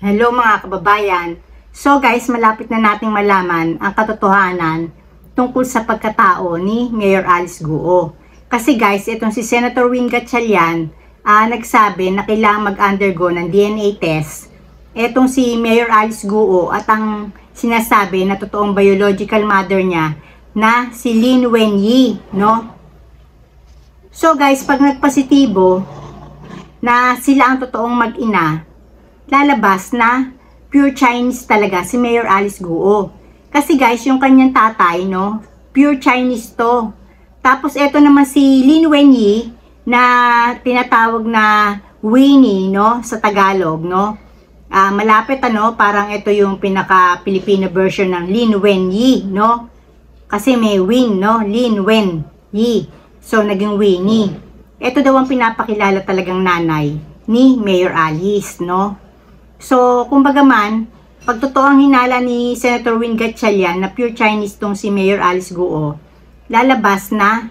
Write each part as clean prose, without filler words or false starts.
Hello mga kababayan. So guys, malapit na nating malaman ang katotohanan tungkol sa pagkatao ni Mayor Alice Guo. Kasi guys, itong si Senator Win Gatchalian nagsabi na kailangan mag-undergo ng DNA test. Itong si Mayor Alice Guo at ang sinasabi na totoong biological mother niya na si Lin Wenyi, no? So guys, pag nagpositibo na sila ang totoong mag-ina, lalabas na pure Chinese talaga si Mayor Alice Guo. Kasi guys, yung kanyang tatay, no, pure Chinese to. Tapos eto naman si Lin Wenyi na tinatawag na Winnie, no, sa Tagalog, no. Malapit parang ito yung pinaka-Filipino version ng Lin Wenyi, no. Kasi may Win, no, Lin Wenyi. So naging Winnie. Ito daw ang pinapakilala talagang nanay ni Mayor Alice, no. So, kumbaga man, pag totoo ang hinala ni Senator Win Gatchalian na pure Chinese tong si Mayor Alice Guo, lalabas na,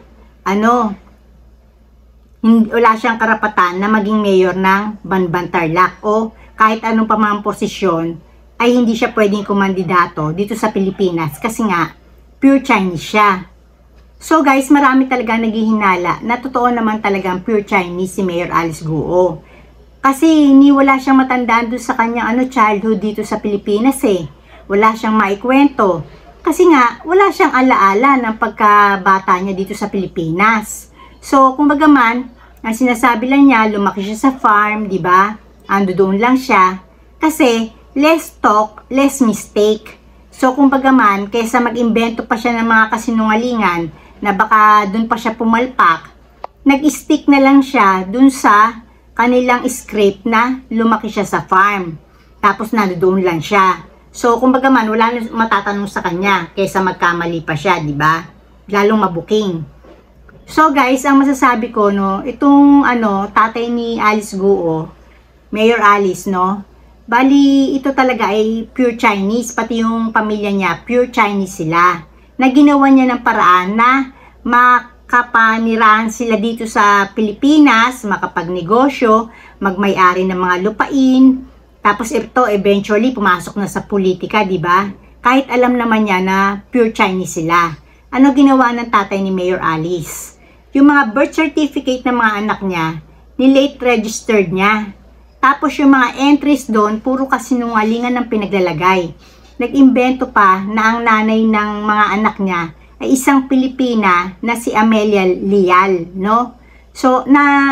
wala siyang karapatan na maging mayor ng Banban Tarlac o kahit anong pamang posisyon ay hindi siya pwedeng kumandidato dito sa Pilipinas kasi nga, pure Chinese siya. So guys, marami talaga naghihinala na totoo naman talagang pure Chinese si Mayor Alice Guo. Kasi wala siyang matandaan doon sa kanyang childhood dito sa Pilipinas eh. Wala siyang maikwento. Kasi nga, wala siyang alaala ng pagkabata niya dito sa Pilipinas. So, kumbaga man, ang sinasabi lang niya, lumaki siya sa farm, di ba? Ando doon lang siya. Kasi, less talk, less mistake. So, kumbaga man, kaysa mag-imbento pa siya ng mga kasinungalingan na baka doon pa siya pumalpak, nag-stick na lang siya doon sa kanilang script na lumaki siya sa farm. Tapos nandoon lang siya. So, kumbaga man, wala na matatanong sa kanya kaysa magkamali pa siya, di ba? Lalong mabuking. So, guys, ang masasabi ko, no, itong, tatay ni Alice Guo, Mayor Alice, no, bali, ito talaga ay pure Chinese, pati yung pamilya niya, pure Chinese sila. Na ginawa niya ng paraan na makapanirahan sila dito sa Pilipinas, makapagnegosyo, magmay-ari ng mga lupain, tapos ito eventually pumasok na sa politika, di ba? Kahit alam naman niya na pure Chinese sila. Ano ginawa ng tatay ni Mayor Alice? Yung mga birth certificate ng mga anak niya, ni-late registered niya. Tapos yung mga entries doon, puro kasinungalingan ng pinaglalagay. Nag-imbento pa na ang nanay ng mga anak niya ay isang Pilipina na si Amelia Lial, no? So,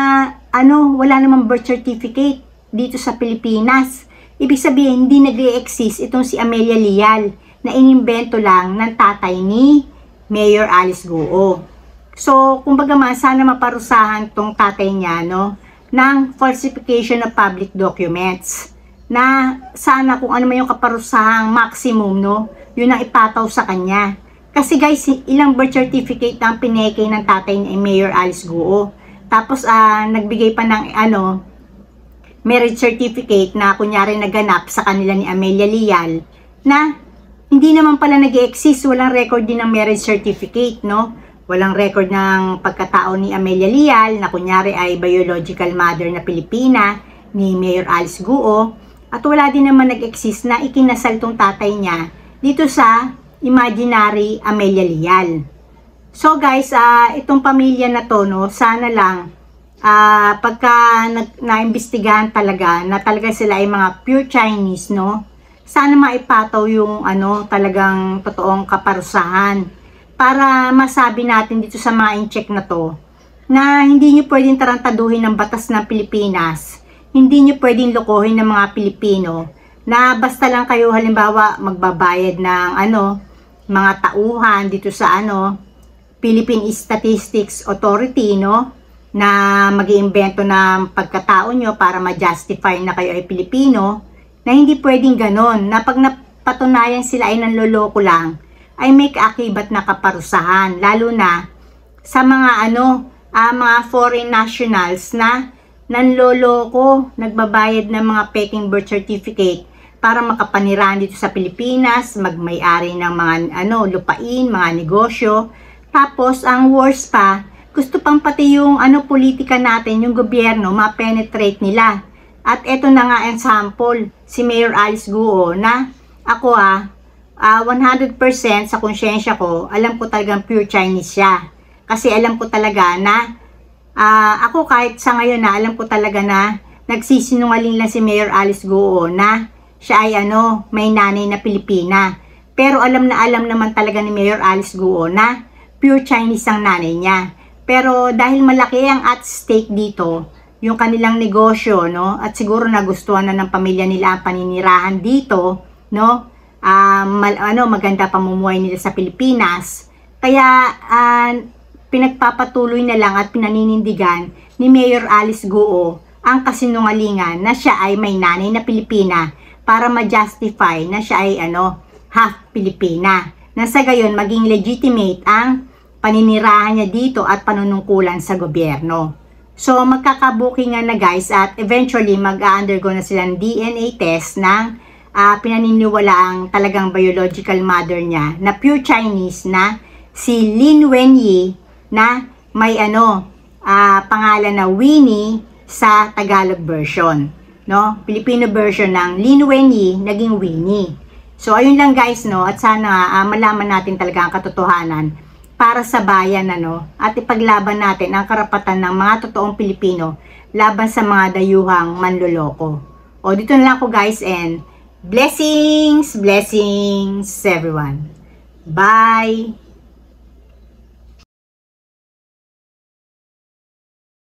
wala namang birth certificate dito sa Pilipinas. Ibig sabihin, hindi nag-e-exist itong si Amelia Lial na inimbento lang ng tatay ni Mayor Alice Guo. So, kumbaga man, sana maparusahan tong tatay niya, no, ng falsification of public documents. Na sana kung ano man yung kaparusahang maximum, no, yun ang ipataw sa kanya. Kasi guys, ilang birth certificate ang pineke ng tatay ni Mayor Alice Guo. Tapos nagbigay pa ng marriage certificate na kunyari naganap sa kanila ni Amelia Lial na hindi naman pala nag-exist, walang record din ng marriage certificate, no? Walang record ng pagkatao ni Amelia Lial na kunyari ay biological mother na Pilipina ni Mayor Alice Guo. At wala din naman nag-exist na ikinasal tong tatay niya dito sa imaginary Amelia Lial. So guys, itong pamilya na to, no, sana lang pagka naimbestigahan talaga na talaga sila ay mga pure Chinese, no, sana maipataw yung talagang totoong kaparusahan para masabi natin dito sa mga in-check na to na hindi nyo pwedeng tarantaduhin ng batas ng Pilipinas, hindi nyo pwedeng lokohin ng mga Pilipino na basta lang kayo halimbawa magbabayad ng mga tauhan dito sa Philippine Statistics Authority, no, na mag-iimbento ng pagkatao nyo para ma-justify na kayo ay Pilipino, na hindi pwedeng ganon, na pag napatunayan sila ay nanloloko lang, ay may kaakibat na kaparusahan, lalo na sa mga mga foreign nationals na nanloloko, nagbabayad ng mga peking birth certificate para makapanirahan dito sa Pilipinas, magmay-ari ng mga lupain, mga negosyo. Tapos ang worst pa, gusto pang pati yung politika natin, yung gobyerno, ma-penetrate nila At eto na nga ang sample, si Mayor Alice Guo na ako 100% sa konsyensya ko, alam ko talagang pure Chinese siya. Kasi alam ko talaga na ako kahit sa ngayon na alam ko talaga na nagsisinungaling lang si Mayor Alice Guo na siya ay may nanay na Pilipina. Pero alam naman talaga ni Mayor Alice Guo na pure Chinese ang nanay niya. Pero dahil malaki ang at stake dito, yung kanilang negosyo, no? At siguro nagustuhan na ng pamilya nila ang paninirahan dito, no? Maganda pamumuhay nila sa Pilipinas. Kaya pinagpapatuloy na lang at pinaninindigan ni Mayor Alice Guo ang kasinungalingan na siya ay may nanay na Pilipina para ma-justify na siya ay half Pilipina. Na sa gayon maging legitimate ang paninirahan niya dito at panunungkulan sa gobyerno. So, magkakabukingan na guys at eventually mag-undergo na sila ng DNA test ng pinaniniwalaang talagang biological mother niya na pure Chinese na si Lin Wenyi na may pangalan na Winnie sa Tagalog version. No? Filipino version ng Lin Wenyi naging Winnie. So, ayun lang guys, no? At sana malaman natin talaga ang katotohanan para sa bayan, at ipaglaban natin ang karapatan ng mga totoong Pilipino laban sa mga dayuhang manloloko. O, dito na lang ako guys, and blessings everyone. Bye!